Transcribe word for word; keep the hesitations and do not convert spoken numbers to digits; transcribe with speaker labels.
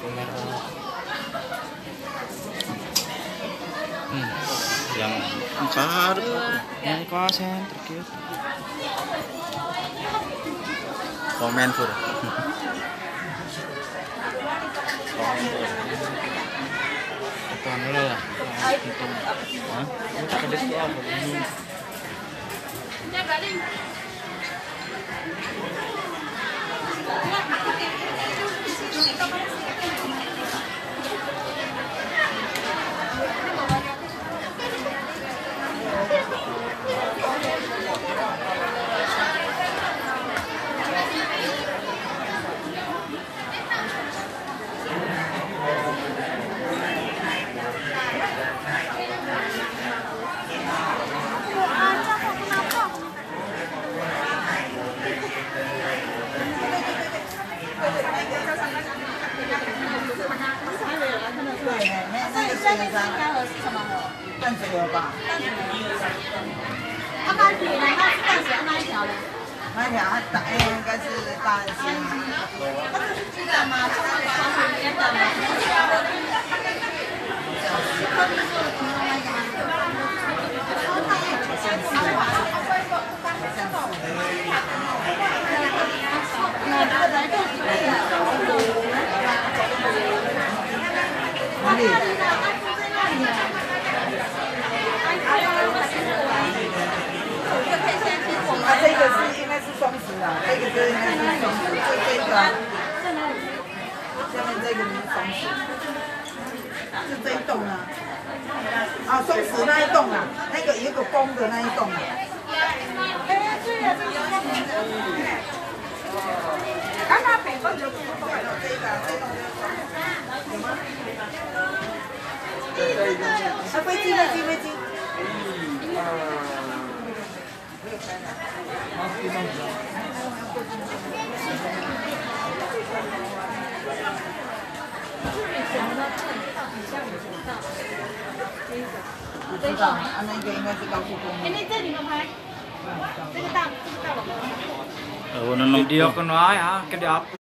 Speaker 1: Hmm, yang empat, yang kasen terkait. Komen sur. Tonton dulu lah. Hah? Kita ke desk apa?
Speaker 2: 淡水有吧？
Speaker 3: 阿妈皮呢？那是淡水那一条嘞？
Speaker 2: 那条大应该是大兴。
Speaker 3: 它是鸡蛋吗？它是双层煎的吗？哪里？
Speaker 2: 啊，这个是应该是双十啦，这个就应该是双十，就这个，下面这个是双十，是这一栋啊，啊，双十那一栋啊，那个有一个公的那一栋啊。哎，对呀，这是双十。看它北方就不错了，这个这栋就是双十，有吗？啊，飞机飞机飞机。不知道，啊，那个应该是高速公路。
Speaker 3: 哎，那这你们拍，这个大这个大宝宝。
Speaker 1: Video kan wae ah, ke di